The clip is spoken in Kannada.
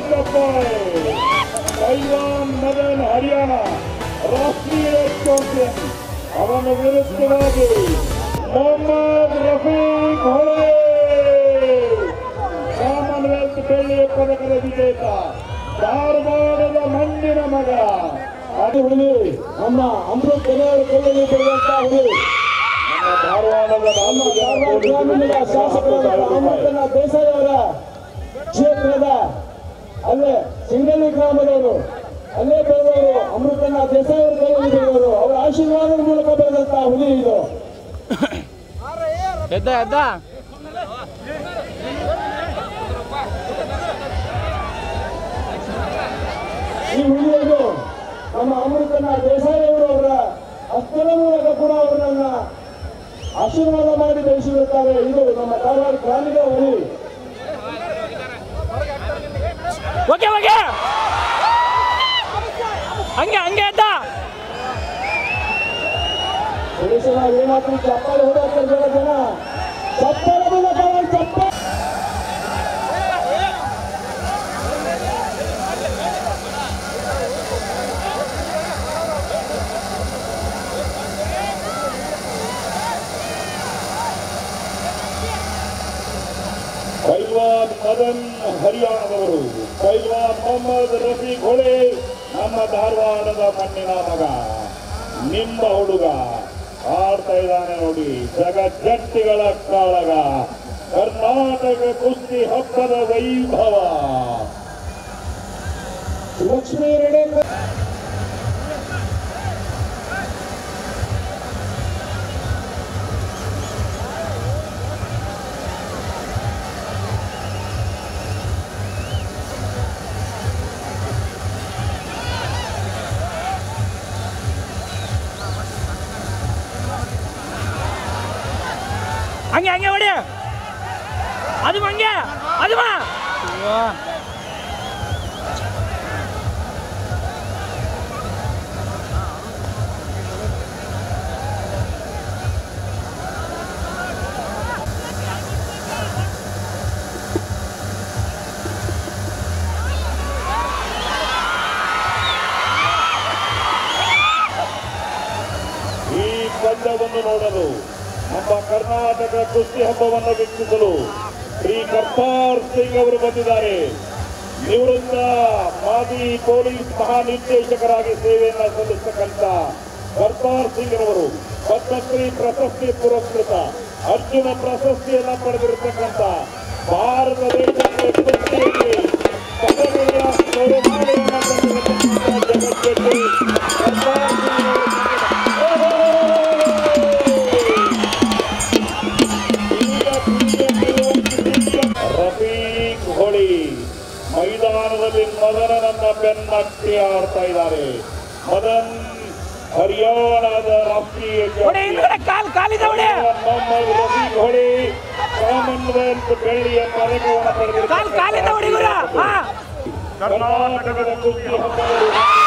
ಪೈಲ್ವಾನ್ ಮದನ್ ಹರಿಯಾಣ ರಾಷ್ಟ್ರೀಯ ಚಾಂಪಿಯನ್ ಅವನ ವಿರುದ್ಧವಾಗಿ ಮೊಹಮ್ಮದ್ ರಫೀಕ್ ಹೊಳೆ ಕಾಮನ್ವೆಲ್ತ್ ಬೆಳ್ಳಿಯ ಪದಕದ ವಿಜೇತ ಧಾರವಾಡದ ಮಣ್ಣಿನ ಮಗ ಅದು ಹುಲಿ ನಮ್ಮ ಅಮೃತ್ ಬೆಳೆಯವರು ಕೊಳ್ಳಲು ಬರುವಂತ ಹುಲಿ ಧಾರವಾಡದ ಗ್ರಾಮೀಣ ಶಾಸಕರಾದ ಅಮೃತನಾಥ್ ದೇಸಾಯಿ ಅವರ ಕ್ಷೇತ್ರದ ಅಲ್ಲೇ ಸಿಂಗಲಿ ಗ್ರಾಮದವರು ಅಲ್ಲೇ ಬೆಳೆದವರು ಅಮೃತನಾಥ್ ದೇಸಾಯಿ ಅವರು ಕೈಯಲ್ಲಿ ಬೆಳೆದವರು ಅವರ ಆಶೀರ್ವಾದದ ಮೂಲಕ ಬೆಳೆದಂತಹ ಹುಲಿ ಇದು ಈ ಹುಲಿಯನ್ನು ನಮ್ಮ ಅಮೃತನಾಥ್ ದೇಸಾಯಿ ಅವರು ಅವರ ಹಸ್ತದ ಮೂಲಕ ಕೂಡ ಅವರನ್ನ ಆಶೀರ್ವಾದ ಮಾಡಿ ಬೆಳೆಸಿರುತ್ತಾರೆ. ಇದು ನಮ್ಮ ಧಾರವಾಡ ಗ್ರಾಮೀಣ ಹುಲಿ. ಏನಾದ್ರು ಚಪ್ಪಾಳೆ ಹೊಡೆಯುತ್ತಾರೆ ಜನ ಚಪ್ಪಾಳೆ ಮೂಲಕ ಚಪ್ಪಾಳೆ ಪೈಲ್ವಾನ್ ಮದನ್ ಹರಿಯಾಣದವರು ಪೈಲ್ವಾನ್ ಮೊಹಮ್ಮದ್ ರಫೀಕ್ ಹೊಳೆ ನಮ್ಮ ಧಾರವಾಡದ ಮಣ್ಣಿನ ಮಗ ನಿಮ್ಮ ಹುಡುಗ ಆಡ್ತಾ ಇದ್ದಾನೆ ನೋಡಿ. ಜಗಜ್ಜಟ್ಟಿಗಳ ಕಾಳಗ ಕರ್ನಾಟಕ ಕುಸ್ತಿ ಹಬ್ಬದ ವೈಭವ. ಲಕ್ಷ್ಮೀ ರೆಡ್ಡಿ ಹಂಗೆ ಹೊಡಿ ಅದು ಹಂಗೆ ಅದು ಈ ಪಂದ್ಯವನ್ನು ನೋಡಲು ನಮ್ಮ ಕರ್ನಾಟಕ ಕುಸ್ತಿ ಹಬ್ಬವನ್ನು ವೀಕ್ಷಿಸಲು ಶ್ರೀ ಕರ್ತಾರ್ ಸಿಂಗ್ ಅವರು ಬಂದಿದ್ದಾರೆ. ನಿವೃತ್ತ ಮಾಜಿ ಪೊಲೀಸ್ ಮಹಾನಿರ್ದೇಶಕರಾಗಿ ಸೇವೆಯನ್ನು ಸಲ್ಲಿಸತಕ್ಕಂಥ ಕರ್ತಾರ್ ಸಿಂಗ್ ಅವರು ಪದ್ಮಶ್ರೀ ಪ್ರಶಸ್ತಿ ಪುರಸ್ಕೃತ ಅರ್ಜುನ ಪ್ರಶಸ್ತಿಯನ್ನು ಪಡೆದಿರತಕ್ಕಂಥ ಭಾರತ ದೇಶದ ಕುಸ್ತಿಯಲ್ಲಿ ಪದಕಗಳ ಸೌರಮಾಲೆಯನ್ನು ತಂದಿರತಕ್ಕಂಥ ಜಗಜ್ಜಟ್ಟಿ ಕರ್ತಾರ್ ಸಿಂಗ್ ರಫೀಕ್ ಹೊಳಿ ಮೈದಾನದಲ್ಲಿ ಮದನನ್ನ ಬೆನ್ನಟ್ಟಿ ಆಡ್ತಾ ಇದ್ದಾರೆ. ಮದನ್ ಹರಿಯಾಣದ ರಾಷ್ಟ್ರೀಯ ಮೊಹಮ್ಮದ್ ರಫೀಕ್ ಹೊಳಿ ಕಾಮನ್ವೆಲ್ತ್ ಬೆಳ್ಳಿಯ ಪದಕವನ್ನು ಪಡೆದಿದ್ದಾರೆ. ಕರ್ನಾಟಕದ ಕುಸ್ತಿ ಹಬ್ಬ